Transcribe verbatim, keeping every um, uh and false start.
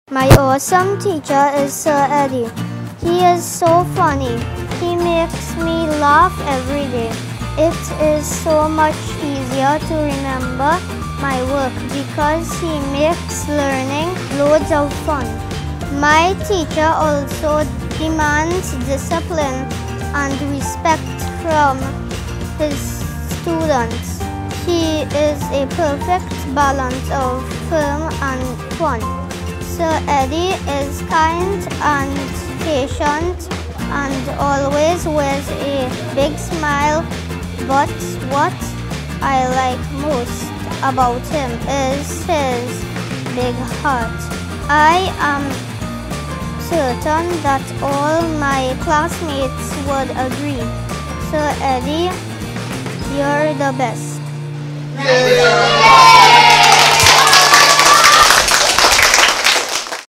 My awesome teacher is Sir Eddie. He is so funny. He makes me laugh every day. It is so much easier to remember my work because he makes learning loads of fun. My teacher also demands discipline and respect from his students. He is a perfect balance of firm and fun. Sir Eddie is kind and patient and always wears a big smile, but what I like most about him is his big heart. I am certain that all my classmates would agree. Sir Eddie, you're the best. Yeah.